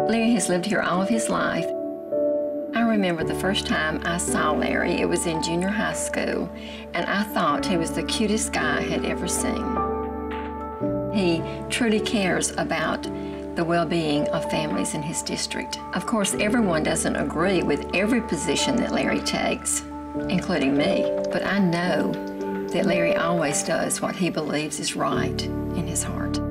Larry has lived here all of his life. I remember the first time I saw Larry, it was in junior high school, and I thought he was the cutest guy I had ever seen. He truly cares about the well-being of families in his district. Of course, everyone doesn't agree with every position that Larry takes, including me, but I know that Larry always does what he believes is right in his heart.